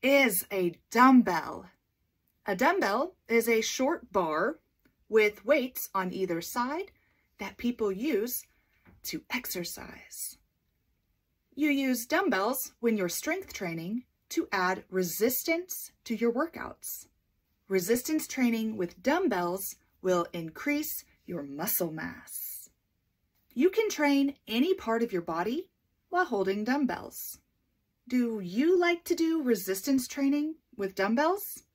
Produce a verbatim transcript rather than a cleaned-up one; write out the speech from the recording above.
is a dumbbell? A dumbbell is a short bar with weights on either side that people use to exercise. You use dumbbells when you're strength training to add resistance to your workouts. Resistance training with dumbbells will increase your muscle mass. You can train any part of your body while holding dumbbells. Do you like to do resistance training with dumbbells?